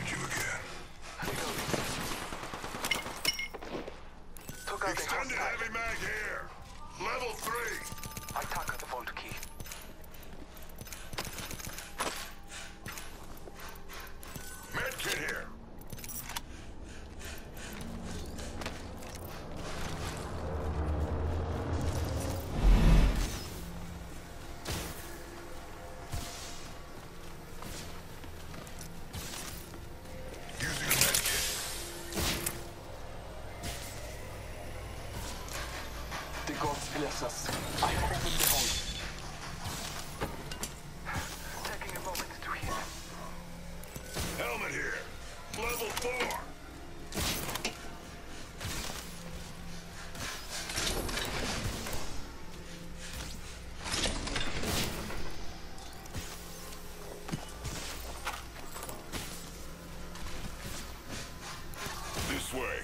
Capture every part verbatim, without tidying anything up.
find you again. Took out the Extended hostile. heavy mag here. Level three. I took the vault key. Medkit here. Using a medkit. The gods bless us. I have opened the vault. Taking a moment to heal. Helmet here. Level four. This way.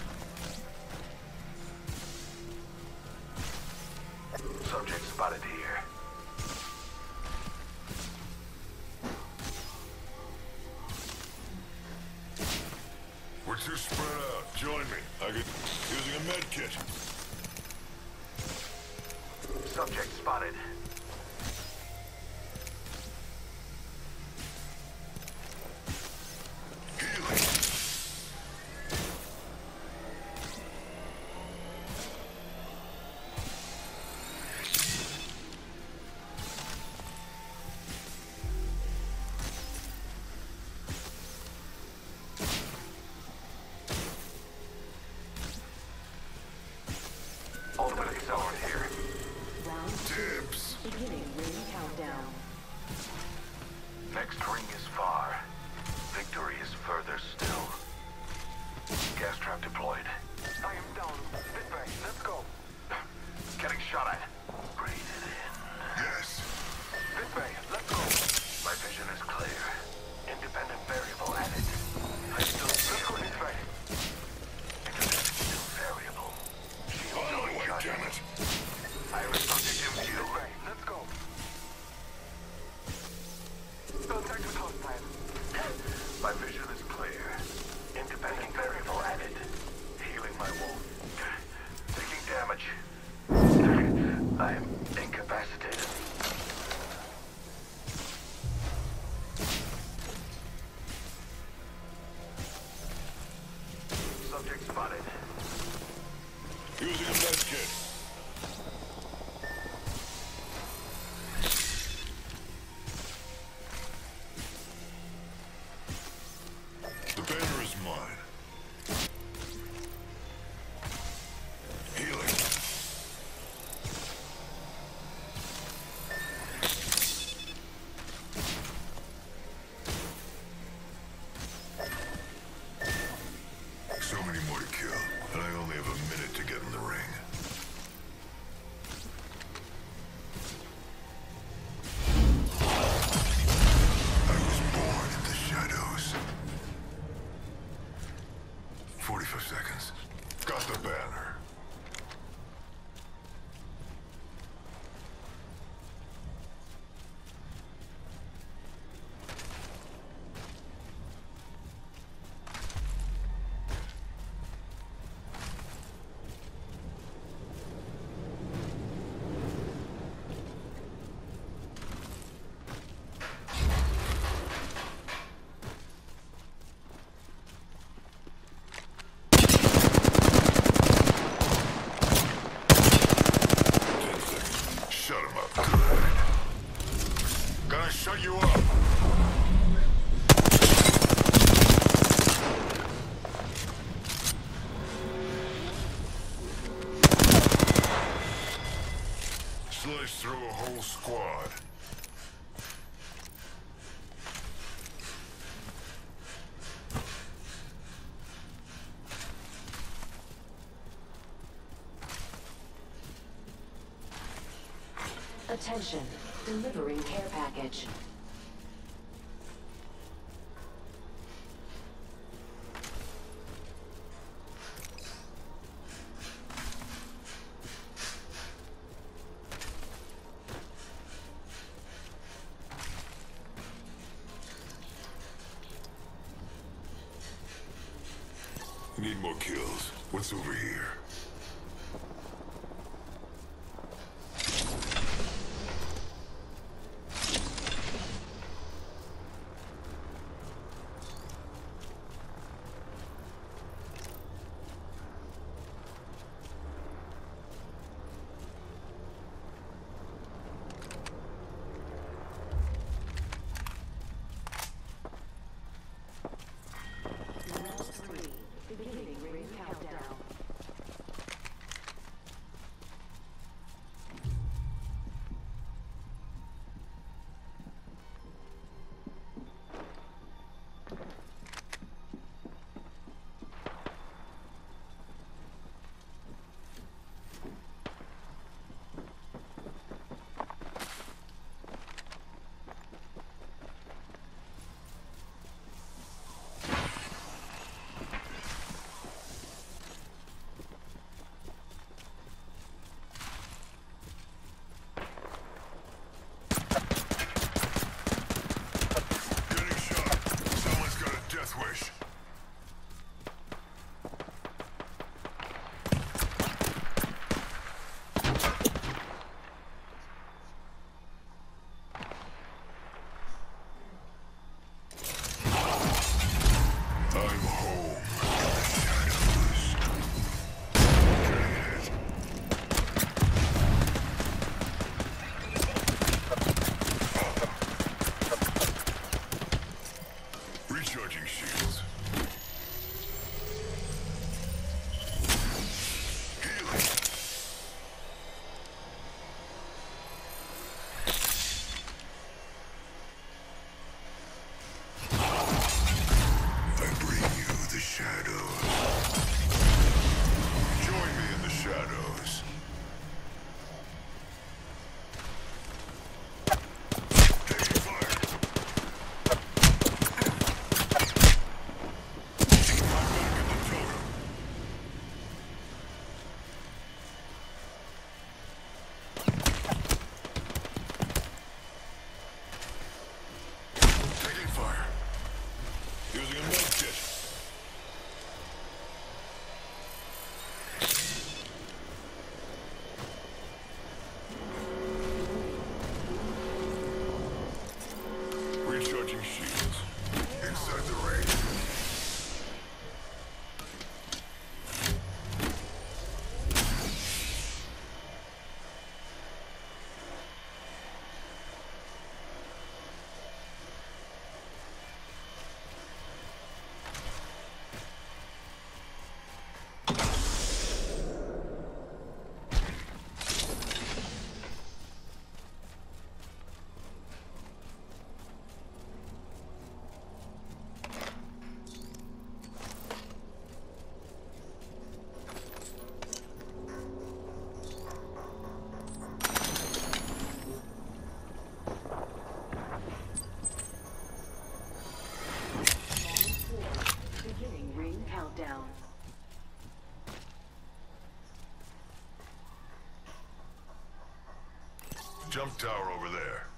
Subject spotted here. We're too spread out. Join me. I could... Using a medkit. Subject spotted. Healing. Ultimate accelerant here. Round Dibs. beginning ring countdown. Next ring is far. Victory is further still. Gas trap deployed. I am down. This way. Let's go. Getting shot at. Breathe it in. Yes. This way. Let's go. My vision is clear. Independent variable added. I still see you this way. Independent still variable. Shield On my way, recharging. damn it. Iris subject in view. This way. Let's go. Contact with hostile. My vision is clear. Independent variable added. Healing my wound. Taking damage. I am incapacitated. Subject spotted. Using a medkit. The banner is mine. Healing. So many more to kill, and I only have a minute to get in the ring. I was born in the shadows. forty-five seconds. Got the banner. Shut him up. Good. Gonna shut you up. Slice through a whole squad. Attention, delivering care package. Need more kills. What's over here? Round three. Beginning ring countdown. Getting shot. Someone's got a death wish. I'm home. Shadows. Getting hit. Recharging shields. Healing. I bring you the shadows. Join me in the shadows. Taking fire. I'm back at the totem. Taking fire. Using a med kit. Recharging shields. Inside the ring. Beginning ring countdown. Jump tower over there.